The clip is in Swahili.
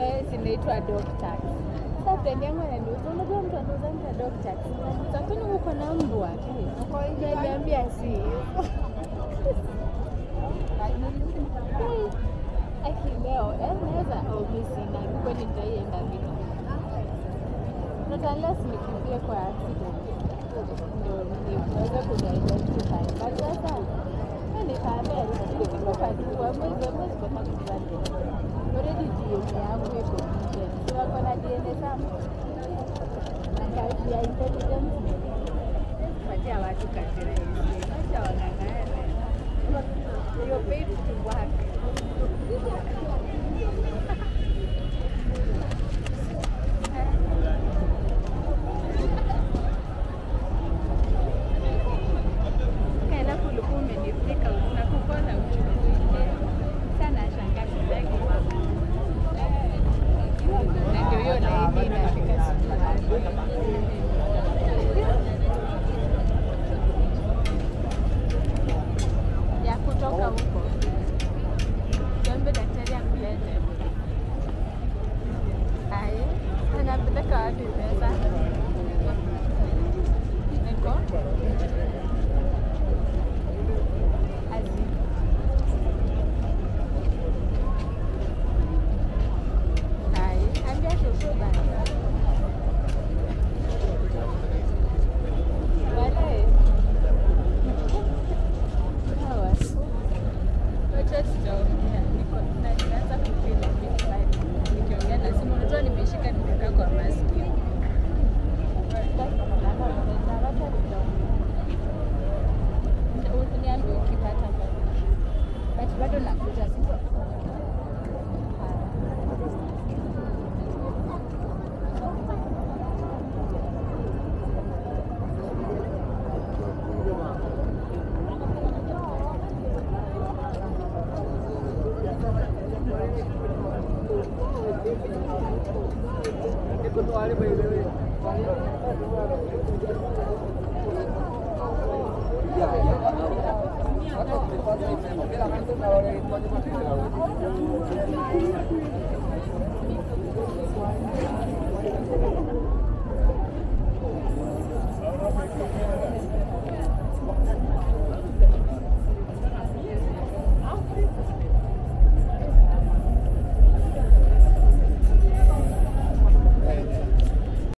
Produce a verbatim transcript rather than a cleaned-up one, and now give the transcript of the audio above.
Eh, zinaitwa dog tax. Sasa friend yangu ananiuliza, unajua mtu anauza mtu dog tax? Lakini uko na mbwa. Kwa hiyo niambia si. Aki leo, eh, naweza ofisi na kweli nitaienda vile. Not unless nikimbie kwa accident. Ndio niweze ku-identify. But sasa, ni kabel, nikitoka tu, mwezi mwezi kwa sababu kibali. Already D N A yangu iko nje. So wako na D N A sana. Na kazi ya intelligence. Patia watu kazi rahisi. Acha wanang'ana. You're paid to work. Kaya kulikuwa umenifika na kukosa uchunguzi. Sana shangaa kibaki mama. Na ndio hiyo na hivi inafika siku. Ya kutoka huko. Jambe daktari akulete. Ai, anapeleka wapi pesa? Niko? Azi. Ai, ambia shushu bana. Wale. Hawa. Wacha tutaongea. Niko na ninaanza kufeel a bit bad. Nikiongea na simu unajua nimeshika nimekaa kwa masikio. Niambie ukipata bado. But bado nakuja sasa. Ya, ya.